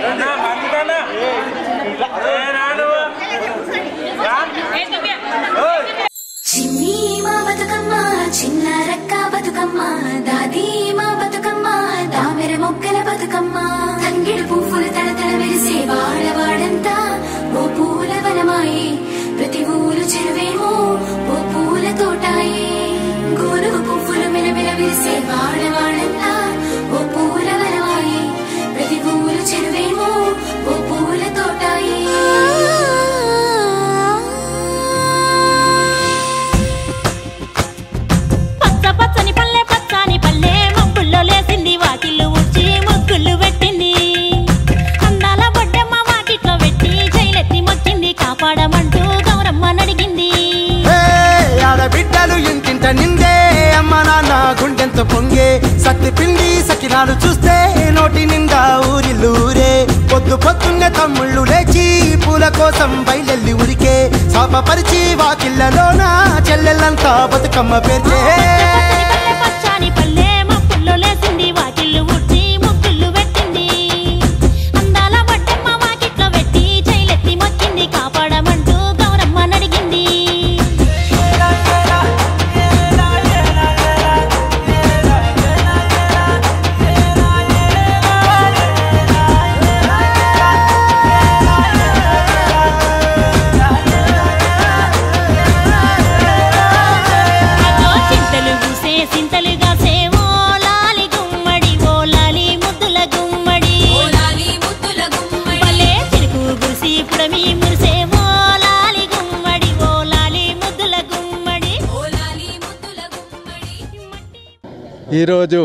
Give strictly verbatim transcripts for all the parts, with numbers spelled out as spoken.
చిన్ని మా బతుకమ్మ చిన్న రక్క బతుకమ్మ దాది మా బతుకమ్మ దామెర మొక్కల బతుకమ్మ తంగిడు పువ్వులు తడతడ మెరిసే వాడవాడంతా ఓ పూల వనమాయే ప్రతి ఊరు చెరువేమో ఓ పూల తోటాయే గోనుగు పువ్వులు మెలమెల మెరిసే వాడవాడంతా ఓ పూల వనమాయే ప్రతి ఊరు చెరువేమో ఓ పూల తోటాయే బిడ్డలు ఇంటింట నిందే అమ్మ నాన్న గుండెంత పొంగే సత్తి పిండి సకినాలు చూస్తే నోటి నిండా ఊరిల్లూరే పొద్దు పొద్దున్నే తమ్ముళ్ళు లేచి పూల కోసం బయలెల్లి ఉరికే శాపపరిచి వాకిళ్ళలోన చెల్లెళ్ళంతా బతుకమ్మ పేర్చే ఈరోజు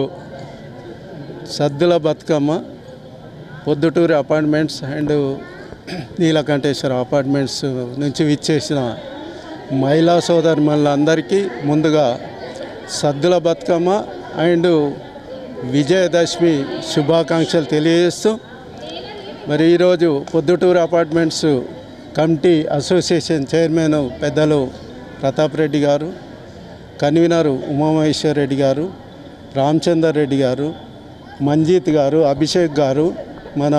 సద్దుల బతుకమ్మ పొద్దుటూరి అపార్ట్మెంట్స్ అండ్ నీలకంఠేశ్వర అపార్ట్మెంట్స్ నుంచి విచ్చేసిన మహిళా సోదరులందరికీ ముందుగా సద్దుల బతుకమ్మ అండ్ విజయదశమి శుభాకాంక్షలు తెలియజేస్తూ మరి ఈరోజు Podduturu apartments committee association chairman పెద్దలు ప్రతాప్ రెడ్డి గారు, కన్వీనరు ఉమామహేశ్వర్ రెడ్డి గారు, రామచందర్ రెడ్డి గారు, మంజీత్ గారు, అభిషేక్ గారు, మన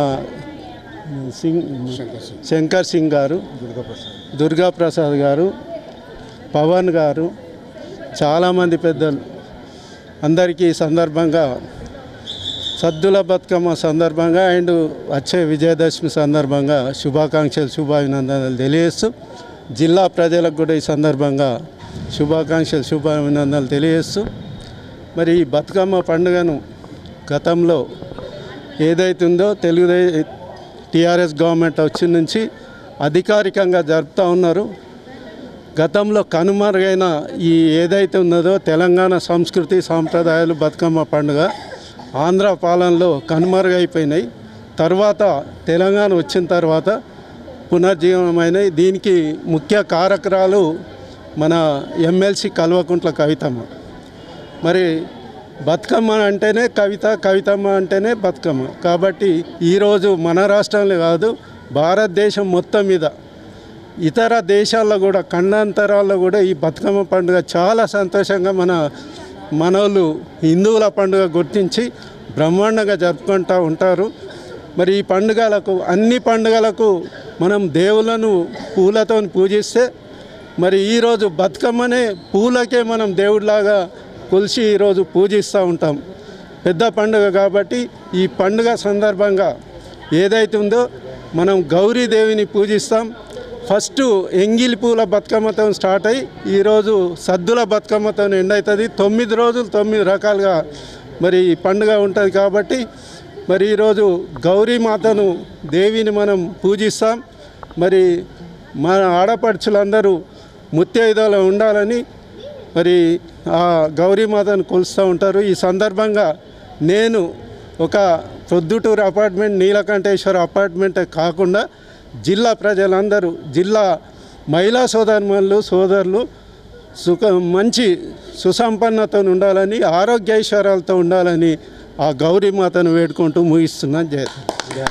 సింగ్ శంకర్ సింగ్ గారు, దుర్గాప్రసాద్ గారు, పవన్ గారు, చాలామంది పెద్దలు అందరికీ సందర్భంగా సద్దుల బతుకమ్మ సందర్భంగా అండ్ వచ్చే విజయదశమి సందర్భంగా శుభాకాంక్షలు శుభాభినందనలు తెలియజేస్తూ జిల్లా ప్రజలకు కూడా ఈ సందర్భంగా శుభాకాంక్షలు శుభాభినందనలు తెలియజేస్తూ మరి ఈ బతుకమ్మ పండుగను గతంలో ఏదైతుందో తెలుగుదే టీఆర్ఎస్ గవర్నమెంట్ వచ్చిన నుంచి అధికారికంగా జరుపుతూ ఉన్నారు. గతంలో కనుమరుగైన ఈ ఏదైతే ఉన్నదో తెలంగాణ సంస్కృతి సాంప్రదాయాలు బతుకమ్మ పండుగ ఆంధ్ర పాలనలో కనుమరుగైపోయినాయి. తర్వాత తెలంగాణ వచ్చిన తర్వాత పునర్జీవనమైనవి. దీనికి ముఖ్య కారకురాలు మన ఎమ్మెల్సీ కల్వకుంట్ల కవితమ్మ. మరి బతుకమ్మ అంటేనే కవిత, కవితమ్మ అంటేనే బతుకమ్మ. కాబట్టి ఈరోజు మన రాష్ట్రంలో కాదు భారతదేశం మొత్తం మీద ఇతర దేశాల్లో కూడా ఖండాంతరాల్లో కూడా ఈ బతుకమ్మ పండుగ చాలా సంతోషంగా మన మనోళ్ళు హిందువుల పండుగ గుర్తించి బ్రహ్మాండంగా జరుపుకుంటూ ఉంటారు. మరి ఈ పండుగలకు అన్ని పండుగలకు మనం దేవులను పూలతో పూజిస్తే మరి ఈరోజు బతుకమ్మనే పూలకే మనం దేవుడిలాగా కొలిసి ఈరోజు పూజిస్తూ ఉంటాం. పెద్ద పండుగ కాబట్టి ఈ పండుగ సందర్భంగా ఏదైతే ఉందో మనం గౌరీదేవిని పూజిస్తాం. ఫస్ట్ ఎంగిలి పూల బతుకమ్మతో స్టార్ట్ అయ్యి ఈరోజు సద్దుల బతుకమ్మతో ఎండ్ అవుతుంది. తొమ్మిది రోజులు తొమ్మిది రకాలుగా మరి ఈ పండుగ ఉంటుంది. కాబట్టి మరి ఈరోజు గౌరీమాతను దేవిని మనం పూజిస్తాం. మరి మన ఆడపడుచులందరూ ముత్తైదువులు ఉండాలని మరి ఆ గౌరీమాతను కొలుస్తూ ఉంటారు. ఈ సందర్భంగా నేను ఒక ప్రొద్దుటూరు అపార్ట్మెంట్ నీలకంఠేశ్వర అపార్ట్మెంట్ కాకుండా జిల్లా ప్రజలందరూ జిల్లా మహిళా సోదరులు సోదరులు సుఖ మంచి సుసంపన్నతో ఉండాలని ఆరోగ్య ఐశ్వర్యాలతో ఉండాలని ఆ గౌరీమాతను వేడుకుంటూ ముగిస్తున్నాను. జయ